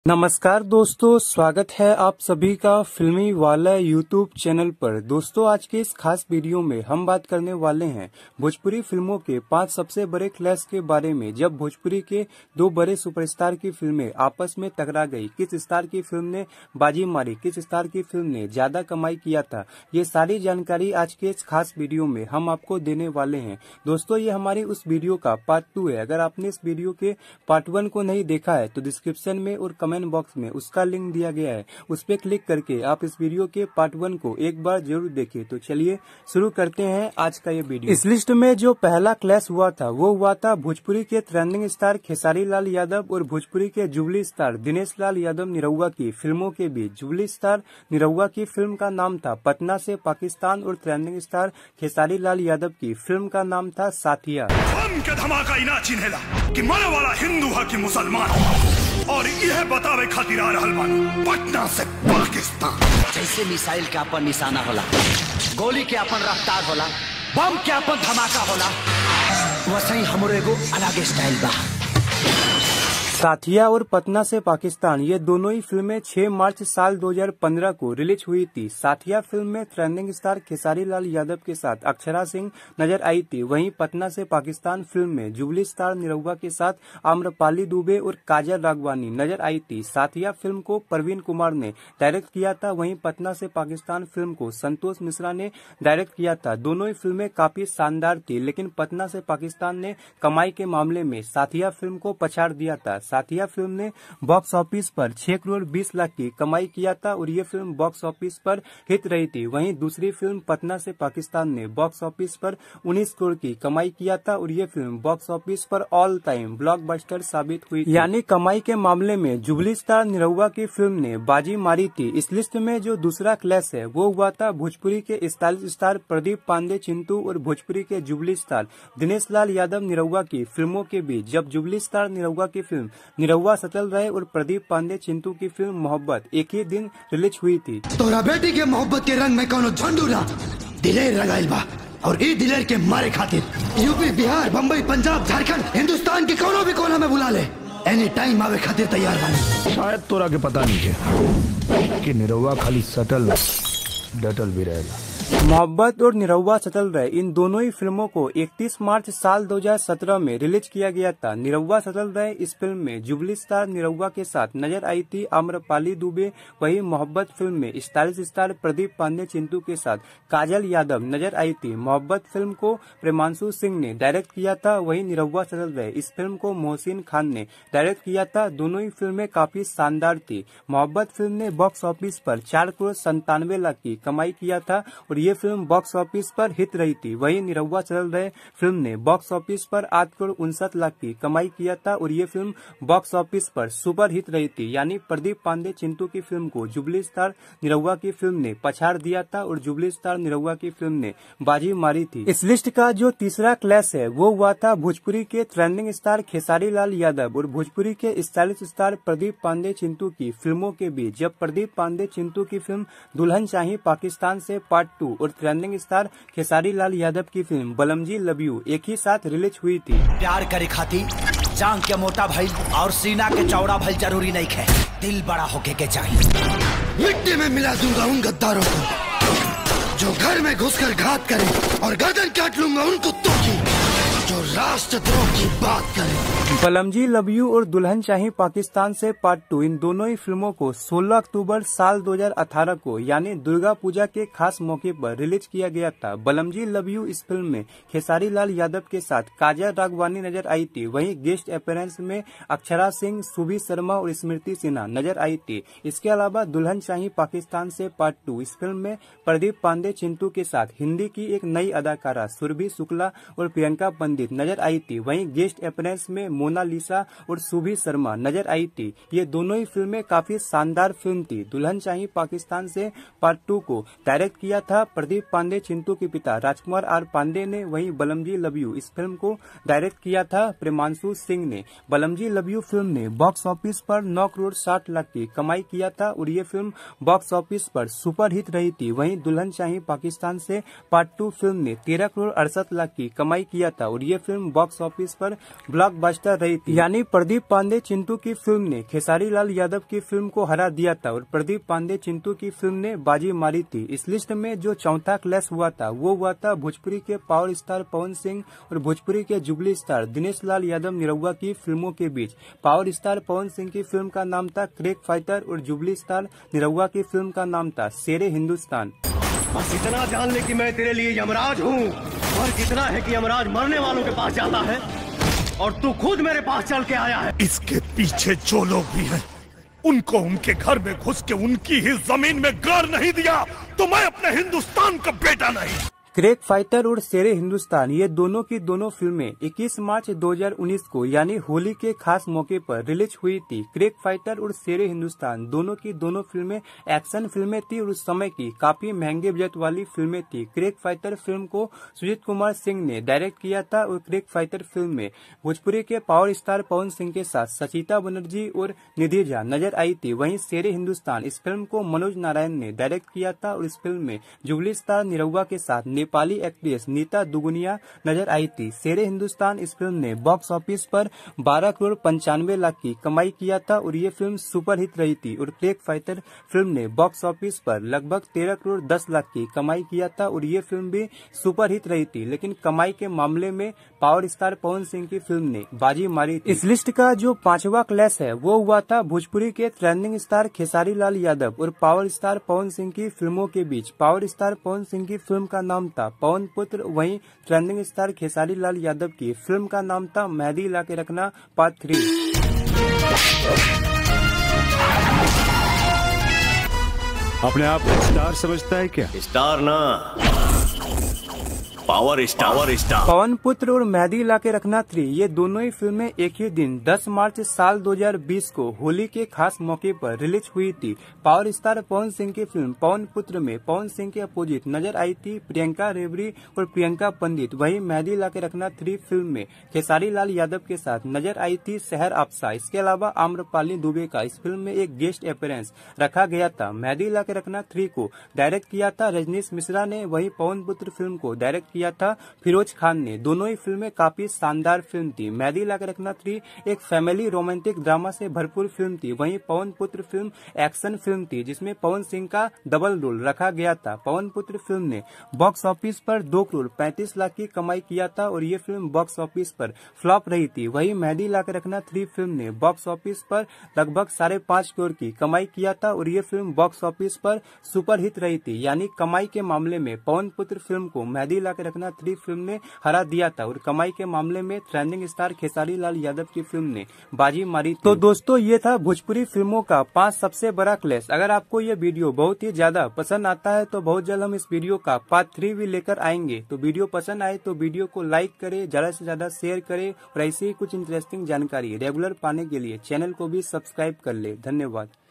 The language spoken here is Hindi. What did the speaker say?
नमस्कार दोस्तों, स्वागत है आप सभी का फिल्मी वाला यूट्यूब चैनल पर। दोस्तों, आज के इस खास वीडियो में हम बात करने वाले हैं भोजपुरी फिल्मों के 5 सबसे बड़े क्लैश के बारे में। जब भोजपुरी के 2 बड़े सुपरस्टार की फिल्में आपस में टकरा गई, किस स्टार की फिल्म ने बाजी मारी, किस स्टार की फिल्म ने ज्यादा कमाई किया था, ये सारी जानकारी आज के इस खास वीडियो में हम आपको देने वाले हैं। दोस्तों, ये हमारी उस वीडियो का पार्ट 2 है। अगर आपने इस वीडियो के पार्ट 1 को नहीं देखा है तो डिस्क्रिप्शन में और कमेंट बॉक्स में उसका लिंक दिया गया है, उस पर क्लिक करके आप इस वीडियो के पार्ट 1 को एक बार जरूर देखें। तो चलिए शुरू करते हैं आज का ये वीडियो। इस लिस्ट में जो पहला क्लैश हुआ था वो हुआ था भोजपुरी के ट्रेंडिंग स्टार खेसारी लाल यादव और भोजपुरी के जुबली स्टार दिनेश लाल यादव निरहुआ की फिल्मों के बीच। जुबली स्टार निरहुआ की फिल्म का नाम था पटना से पाकिस्तान और ट्रेंडिंग स्टार खेसारी लाल यादव की फिल्म का नाम था साथिया। धमाका इना चिन्हेला कि मरे वाला हिंदू है कि मुसलमान, और यह बतावे खातिर आ रहल बानी पटना से पाकिस्तान। जैसे मिसाइल के अपन निशाना होला, गोली के अपन रफ्तार होला, बम के अपन धमाका होला, वैसे ही हमरो एगो अलग स्टाइल बा। साथिया और पटना से पाकिस्तान, ये दोनों ही फिल्में 6 मार्च साल 2015 को रिलीज हुई थी। साथिया फिल्म में ट्रेंडिंग स्टार खेसारी लाल यादव के साथ अक्षरा सिंह नजर आई थी। वहीं पटना से पाकिस्तान फिल्म में जुबली स्टार निरहुआ के साथ आम्रपाली दुबे और काजल राघवानी नजर आई थी। साथिया फिल्म को प्रवीण कुमार ने डायरेक्ट किया था। वहीं पटना से पाकिस्तान फिल्म को संतोष मिश्रा ने डायरेक्ट किया था। दोनों ही फिल्में काफी शानदार थी, लेकिन पटना से पाकिस्तान ने कमाई के मामले में साथिया फिल्म को पछाड़ दिया था। साथिया फिल्म ने बॉक्स ऑफिस पर 6 करोड़ 20 लाख की कमाई किया था और ये फिल्म बॉक्स ऑफिस पर हिट रही थी। वहीं दूसरी फिल्म पटना से पाकिस्तान ने बॉक्स ऑफिस पर 19 करोड़ की कमाई किया था और ये फिल्म बॉक्स ऑफिस पर ऑल टाइम ब्लॉकबस्टर साबित हुई। यानी कमाई के मामले में जुबली स्टार निरहुआ की फिल्म ने बाजी मारी थी। इस लिस्ट में जो दूसरा क्लैश है वो हुआ था भोजपुरी के स्टाइलिश स्टार प्रदीप पांडे चिंटू और भोजपुरी के जुबली स्टार दिनेश लाल यादव निरहुआ की फिल्मों के बीच। जब जुबली स्टार निरहुआ की फिल्म निरहुआ सटल रहे और प्रदीप पांडे चिंटू की फिल्म मोहब्बत एक ही दिन रिलीज हुई थी। तोरा बेटी के मोहब्बत के रंग में कोनो झंडू ना दिलेर लगाइल बा, और ई दिलेर के मारे खातिर यूपी, बिहार, बम्बई, पंजाब, झारखंड, हिंदुस्तान के कोनो भी कोना में बुला ले, एनी टाइम आवे खातिर तैयार बानी। शायद तोरा के पता नहीं है कि निरहुआ खाली सटल डटल भी रहेगा। मोहब्बत और निरहुआ सटल रहे, इन दोनों ही फिल्मों को 31 मार्च साल 2017 में रिलीज किया गया था। निरहुआ सटल रहे इस फिल्म में जुबली स्टार निरहुआ के साथ नजर आई थी आम्रपाली दुबे। वहीं मोहब्बत फिल्म में स्टाइलिश स्टार प्रदीप पांडे चिंटू के साथ काजल यादव नजर आई थी। मोहब्बत फिल्म को प्रेमांशु सिंह ने डायरेक्ट किया था। वहीं निरहुआ सटल रहे इस फिल्म को मोहसिन खान ने डायरेक्ट किया था। दोनों ही फिल्में काफी शानदार थी। मोहब्बत फिल्म ने बॉक्स ऑफिस पर 4 करोड़ 97 लाख की कमाई किया था और ये फिल्म बॉक्स ऑफिस पर हिट रही थी। वहीं निरहुआ चल रहे फिल्म ने बॉक्स ऑफिस पर 8 करोड़ 59 लाख की कमाई किया था और ये फिल्म बॉक्स ऑफिस पर सुपर हिट रही थी। यानी प्रदीप पांडे चिंटू की फिल्म को जुबली स्टार निरहुआ की फिल्म ने पछाड़ दिया था और जुबली स्टार निरहुआ की फिल्म ने बाजी मारी थी। इस लिस्ट का जो तीसरा क्लैश है वो हुआ था भोजपुरी के ट्रेंडिंग स्टार खेसारी लाल यादव और भोजपुरी के स्टाइलिश स्टार प्रदीप पांडे चिंटू की फिल्मों के बीच। जब प्रदीप पांडे चिंटू की फिल्म दुल्हन चाहिए पाकिस्तान से पार्ट 2 और ट्रेंडिंग स्टार खेसारी लाल यादव की फिल्म बलमजी लव यू एक ही साथ रिलीज हुई थी। प्यार करे खातिर जांग के मोटा भइल और सीना के चौड़ा भइल जरूरी नहीं है, दिल बड़ा होके के चाहिए। मिट्टी में मिला दूंगा उन गद्दारों को जो घर में घुसकर घात करें, और गर्दन काट लूंगा उन कुत्तों की जो राष्ट्रद्रोह की बात करें। बलमजी लव यू और दुल्हन चाहिए पाकिस्तान से पार्ट 2, इन दोनों ही फिल्मों को 16 अक्टूबर साल 2018 को यानी दुर्गा पूजा के खास मौके पर रिलीज किया गया था। बलमजी लव यू इस फिल्म में खेसारी लाल यादव के साथ काजल राघवानी नजर आई थी। वहीं गेस्ट अपीयरेंस में अक्षरा सिंह, सुभी शर्मा और स्मृति सिन्हा नजर आई थी। इसके अलावा दुल्हन चाहिए पाकिस्तान से पार्ट 2 इस फिल्म में प्रदीप पांडे चिंटू के साथ हिंदी की एक नई अदाकारा सुरभि शुक्ला और प्रियंका पंडित नजर आई थी। वहीं गेस्ट अपीयरेंस में मोनालिसा और सुभी शर्मा नजर आई थी। ये दोनों ही फिल्में काफी शानदार फिल्म थी। दुल्हन चाहिए पाकिस्तान से पार्ट 2 को डायरेक्ट किया था प्रदीप पांडे चिंटू के पिता राजकुमार आर पांडे ने। वहीं बलमजी लव यू इस फिल्म को डायरेक्ट किया था प्रेमांशु सिंह ने। बलमजी लव यू फिल्म ने बॉक्स ऑफिस पर 9 करोड़ 60 लाख की कमाई किया था और ये फिल्म बॉक्स ऑफिस पर सुपर हिट रही थी। वहीं दुल्हन चाहिए पाकिस्तान से पार्ट 2 फिल्म ने 13 करोड़ 68 लाख की कमाई किया था और ये फिल्म बॉक्स ऑफिस पर ब्लॉकबस्टर रही थी। यानी प्रदीप पांडे चिंटू की फिल्म ने खेसारी लाल यादव की फिल्म को हरा दिया था और प्रदीप पांडे चिंटू की फिल्म ने बाजी मारी थी। इस लिस्ट में जो चौथा क्लैश हुआ था वो हुआ था भोजपुरी के पावर स्टार पवन सिंह और भोजपुरी के जुबली स्टार दिनेश लाल यादव निरहुआ की फिल्मों के बीच। पावर स्टार पवन सिंह की फिल्म का नाम था क्रेक फाइटर और जुबली स्टार निरहुआ की फिल्म का नाम था शेरे हिंदुस्तान। बस इतना जान ले कि मैं तेरे लिए यमराज हूँ, और कितना है कि यमराज मरने वालों के पास जाता है और तू खुद मेरे पास चल के आया है। इसके पीछे जो लोग भी हैं, उनको उनके घर में घुस के उनकी ही जमीन में गाड़ नहीं दिया तो मैं अपने हिंदुस्तान का बेटा नहीं। क्रेक फाइटर और शेरे हिंदुस्तान ये दोनों की दोनों फिल्में 21 मार्च 2019 को यानी होली के खास मौके पर रिलीज हुई थी। क्रेक फाइटर और शेरे हिंदुस्तान दोनों की दोनों फिल्में एक्शन फिल्में थी और उस समय की काफी महंगे बजट वाली फिल्में थी। क्रेक फाइटर फिल्म को सुजीत कुमार सिंह ने डायरेक्ट किया था और क्रेक फाइटर फिल्म में भोजपुरी के पावर स्टार पवन सिंह के साथ सचिता बनर्जी और निधि झा नजर आई थी। वहीं शेरे हिंदुस्तान इस फिल्म को मनोज नारायण ने डायरेक्ट किया था और इस फिल्म में जुबली स्टार निरहुआ के साथ नेपाली एक्ट्रेस नीता दुगुनिया नजर आई थी। शेरे हिंदुस्तान इस फिल्म ने बॉक्स ऑफिस पर 12 करोड़ 95 लाख की कमाई किया था और ये फिल्म सुपरहिट रही थी। और क्रेक फाइटर फिल्म ने बॉक्स ऑफिस पर लगभग 13 करोड़ 10 लाख की कमाई किया था और ये फिल्म भी सुपरहिट रही थी। लेकिन कमाई के मामले में पावर स्टार पवन सिंह की फिल्म ने बाजी मारी थी। इस लिस्ट का जो 5वां क्लैश है वो हुआ था भोजपुरी के ट्रेंडिंग स्टार खेसारी लाल यादव और पावर स्टार पवन सिंह की फिल्मों के बीच। पावर स्टार पवन सिंह की फिल्म का नाम था पवन पुत्र, वहीं ट्रेंडिंग स्टार खेसारी लाल यादव की फिल्म का नाम था मेहदी ला के रखना पार्ट 3। अपने आप को स्टार समझता है क्या? स्टार ना, पावर स्टार। पवन पुत्र और मेहदी ला के रखना 3 ये दोनों ही फिल्में एक ही दिन 10 मार्च साल 2020 को होली के खास मौके पर रिलीज हुई थी। पावर स्टार पवन सिंह की फिल्म पवन पुत्र में पवन सिंह के अपोजिट नजर आई थी प्रियंका रेवरी और प्रियंका पंडित। वहीं मेहदी ला के रखना 3 फिल्म में खेसारी लाल यादव के साथ नजर आई थी सहर आपसा। इसके अलावा आम्रपाली दुबे का इस फिल्म में एक गेस्ट अपीयरेंस रखा गया था। मेहदी ला के रखना 3 को डायरेक्ट किया था रजनीश मिश्रा ने, वहीं पवन पुत्र फिल्म को डायरेक्ट किया था फिरोज खान ने। दोनों ही फिल्में काफी शानदार फिल्म थी। मेहदी ला के रखना 3 एक फैमिली रोमांटिक ड्रामा से भरपूर फिल्म थी। वहीं पवन पुत्र फिल्म एक्शन फिल्म थी जिसमें पवन सिंह का डबल रोल रखा गया था। पवन पुत्र फिल्म ने बॉक्स ऑफिस पर 2 करोड़ 35 लाख की कमाई किया था और ये फिल्म बॉक्स ऑफिस पर फ्लॉप रही थी। वहीं मेहदी ला के रखना 3 फिल्म ने बॉक्स ऑफिस पर लगभग 5.5 करोड़ की कमाई किया था और ये फिल्म बॉक्स ऑफिस पर सुपरहिट रही थी। यानी कमाई के मामले में पवन पुत्र फिल्म को मेहदी ला के रखना 3 फिल्म ने हरा दिया था और कमाई के मामले में ट्रेंडिंग स्टार खेसारी लाल यादव की फिल्म ने बाजी मारी। तो दोस्तों ये था भोजपुरी फिल्मों का 5 सबसे बड़ा क्लैश। अगर आपको ये वीडियो बहुत ही ज्यादा पसंद आता है तो बहुत जल्द हम इस वीडियो का पार्ट 3 भी लेकर आएंगे। तो वीडियो पसंद आए तो वीडियो को लाइक करें, ज्यादा से ज्यादा शेयर करें और ऐसी ही कुछ इंटरेस्टिंग जानकारी रेगुलर पाने के लिए चैनल को भी सब्सक्राइब कर ले। धन्यवाद।